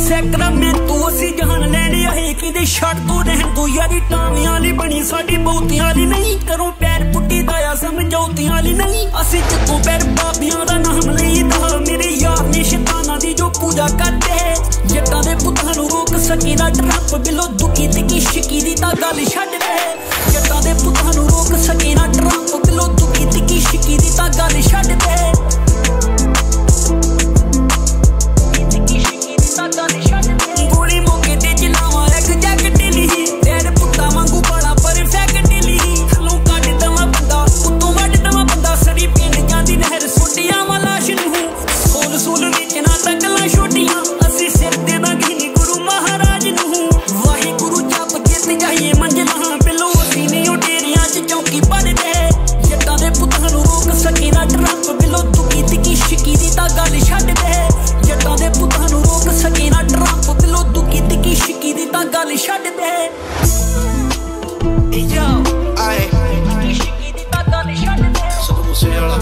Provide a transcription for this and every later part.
Sacramento असी जान लैने आए कि छड़ तो रहन दो यारी टावियां ली बनी साडी बहुतियां ली नहीं करो पैर पुट्टी दाया समझौतियां ली नहीं असी जदों पैर बाबियां दा नाम लईदा मेरे यार ने शैतानां दी जो पूजा करदे जट्टां दे पुत्तां नूं रोक सके ना ट्रंप बिलो दुखी ते की शिकी दी तां गल छड्ड दे जट्टां दे पुत्तां नूं रोक सके ना ट्रंप बिलो दुखी ते की शिकी दी तां गल छड्ड दे गोली मौके ते चलावां रख जैकेट ली तेरे पुत्ता वांगू बड़ा परफेक्ट ली खलों कट दवा बंदा उत्तों वड्ड दवा बंदा सड़ी पिंड जांदी नहर सुटियां लाश नूं सोल सोल विच ना टकलां छोटियां असी सिर ते दगी गुरु महाराज नूं वाहिगुरु जप के जाइए मंजिलां बिलो असी नहीं ओ डेरियां च चौकी पढ़दे जट्टां दे पुत्तां नूं रोक सके ना ट्रंप बिलो दुखी तिकी शिकी दी तां गल छड्ड दे जट्टां दे पुत्तां नूं रोक सके ना ट्रंप बिलो दुखी तिकी शिकी दी तां गल छड्ड दे यो आए तिकी शिकी दी तां गल छड्ड दे सब मुझसे वाला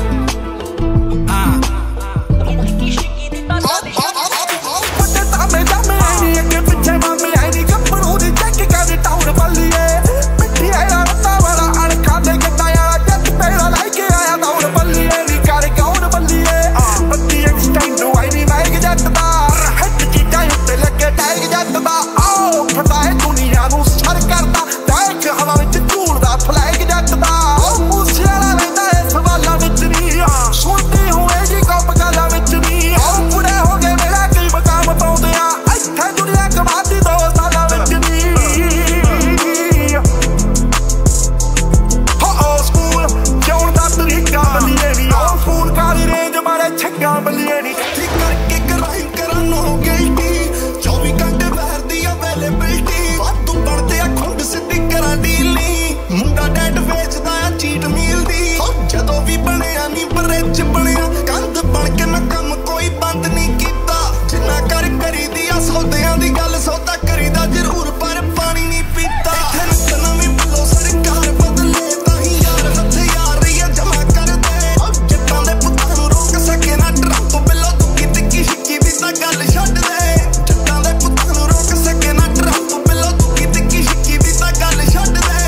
तिकी शिकी दी तां गल छड्ड दे पत्ते तामे तामे नहीं अगे पीछे मामे आई नहीं कपड़ों दी चेक कर टाउन बल्लिए मिट्टी आया रत्ता वाला अड़का दे गड्डा याला जट पेड़ा लाके आया टाउन बल्लिए नी कर कौन बल्लिए बत्ती एक्सटेंड आई नहीं मैग जट दा हट चीज़ां उत्ते लगे टैग जट दा आओ फटा है दुनिया नूं सर करदा देख हवा विच झूलदा फ्लैग जट दा मूसे वाला रहिंदा है सवालां विच नी सुणदी होएगी कप गल्लां विच नी पूरे हो गए मेरा कई मकाम पाउंदे आ इत्थे दुनिया कमादी 2 सालां विच नी स्कूल जाउण दा तरीका बल्लिए नी स्कूल काली रेंज मारे छक्का बल्लिए नी ठीक करके कराई करा नो गिल्टी 24 घंटे बहर दी अवेलेबिलिटी वादू पड़ते आ खुंड सिद्धी करा डीली मुंडा डेट वेचदा आ चीट मील दी जदों भी बनिया नी बरेच बनिया कंध बन के ना कम कोई बंद नहीं कीता जिन्ना कर करी दी आ सौदियां दी गल सौदा करीदा जरूर पर पानी नहीं पीता नवीं बिलो सरकार बदले ताही यार हथियार या जमा कर दे जट्टां दे पुत्तां नूं रोक सके ना ट्रंप बिलो दुखी तिकी शिकी दी तां गल छड्ड दे जट्टां दे पुत्तां नूं रोक सके ना ट्रंप बिलो दुखी तिकी शिकी दी तां गल छड्ड दे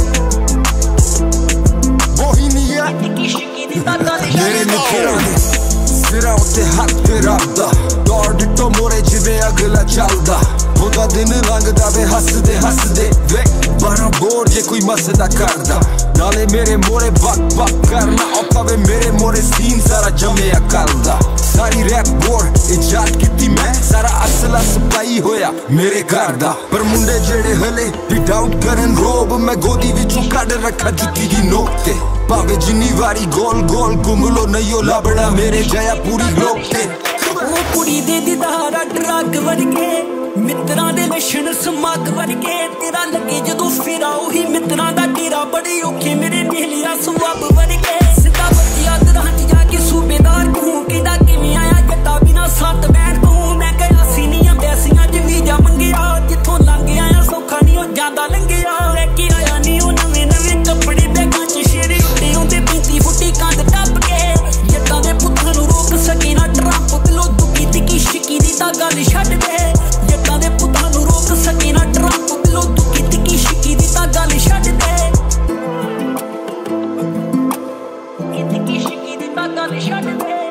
ਉਹੀ ਨਹੀਂ ਆ ਤਿੱਕੀ ਸ਼ਿੱਕੀ ਦੀ ਤਾਂ ਗੱਲ ਮੇਰੇ ਨਿਖਰਾਂ ਦੇ ਸਿਰਾਂ ਉੱਤੇ ਹੱਥ ਤੇ ਰੱਖਦਾ ਦੌੜ ਡਿੱਟੋ ਮੋਰੇ ਜਿਵੇਂ ਅਗਲਾ ਚੱਲਦਾ ਉਹਦਾ ਦਿਨ ਲੰਘਦਾ ਵੇ ਹੱਸਦੇ ਹੱਸਦੇ ਵੇ 12 ਬੋਰ ਜੇ ਕੋਈ ਮਸਦਾ ਕਰਦਾ ਨਾਲੇ ਮੇਰੇ ਮੋਰੇ ਬਕ ਕਰਨਾ ਔਖਾ ਵੇ ਮੇਰੇ ਮੋਰੇ ਸੀਨ ਸਾਰਾ ਜੰਮਿਆ ਕਰਦਾ ਸਾਰੀ ਰੈਪ ਬੋਰ ਇਜਾਦ ਕੀਤੀ ਮੈਂ ਸਾਰਾ ਅਸਲਾ ਸਪਲਾਈ ਹੋਇਆ ਮੇਰੇ ਘਰ ਦਾ ਪਰ ਮੁੰਡੇ ਜਿਹੜੇ ਹਲੇ ਵੀ ਡਾਊਟ ਕਰਨ ਰੋਬ ਮੈਂ ਗੋਦੀ ਵਿੱਚੋਂ ਕੱਢ ਰੱਖਾ ਜੁੱਤੀ ਦੀ ਨੋਕ ਤੇ ਭਾਵੇਂ ਜਿੰਨੀ ਵਾਰੀ ਗੋਲ ਗੋਲ ਘੁੰਮ ਲੋ ਨਹੀਂ ਉਹ ਲੱਭਣਾ ਮੇਰੇ ਜਿਹਾ ਪੂਰੀ ਲੋਕ ਤੇ ਉਹ ਕੁੜੀ ਦੇ ਦਿਦਾਰਾ ਡਰਗ ਵਰਗੇ ਮਿੱਤਰਾਂ ਦੇ ਲੱਛਣ ਸਮਾਗ ਵਰਗੇ ਤੇਰਾ ਲੱਗੇ ਜਦੋਂ ਫੇਰਾ ਉਹੀ ਮਿੱਤਰਾਂ ਦਾ ਡੇਰਾ ਬੜੀ ਔਖੇ ਮੇਰੇ ਨੀਲਿਆ ਸੁਆਬ ਵਰਗੇ ਸਿੱਧਾ ਬੱਤੀਆਂ ਦਰਾਂ ਚ ਜਾ ਕੇ ਸੂਬੇਦਾਰ ਤੂੰ ਕਹਿੰਦਾ ਕਿਵੇਂ ਆਇਆ ਜੱਟਾ ਬਿਨਾ ਸੱਤ ਬੈਠ ਤੂੰ ਮੈਂ ਕਿਹਾ ਸੀ ਨਹੀਂ ਅੰਬੈਸੀਆਂ ਚ ਵੀਜ਼ਾ ਮੰਗਿਆ ਜਿੱਥੋਂ ਲੰਘ ਆਇਆ ਸੌਖਾ ਨਹੀਂ ਉਹ ਜਾਂਦਾ ਲੰਘਿਆ ਲੈ ਕੇ ਆਇਆ ਨਹੀਂ ਉਹ ਨਵੇਂ ਨਵੇਂ ਕੱਪੜੇ ਬੈਗਾਂ ਚ ਸ਼ੇਰੇ ਉੱਤੇ ਆਉਂਦੇ 35 ਫੁੱਟੀ ਕੰਧ ਟੱਪ ਕੇ ਜੱਟਾਂ ਦੇ ਪੁੱਤਾਂ ਨੂੰ ਰੋਕ ਸਕੇ ਨਾ ਟਰੰਪ ਬਿਲੋ ਦੁਖੀ ਤਿੱਕੀ ਸ਼ਿੱਕੀ ਦੀ ਤਾਂ ਗੱਲ ਛੱਡ ਦੇ ਜੱਟਾਂ ਦੇ ਪੁੱਤਾਂ ਨੂੰ ਰੋਕ ਸਕੇ ਨਾ ਟਰੰਪ ਬਿਲੋ ਦੁਖੀ ਤਿੱਕੀ ਸ਼ਿੱਕੀ ਦੀ ਤਾਂ ਗੱਲ ਛੱਡ ਦੇ ਤਿੱਕੀ ਸ਼ਿੱਕੀ ਦੀ ਤਾਂ ਗੱਲ ਛੱਡ ਦੇ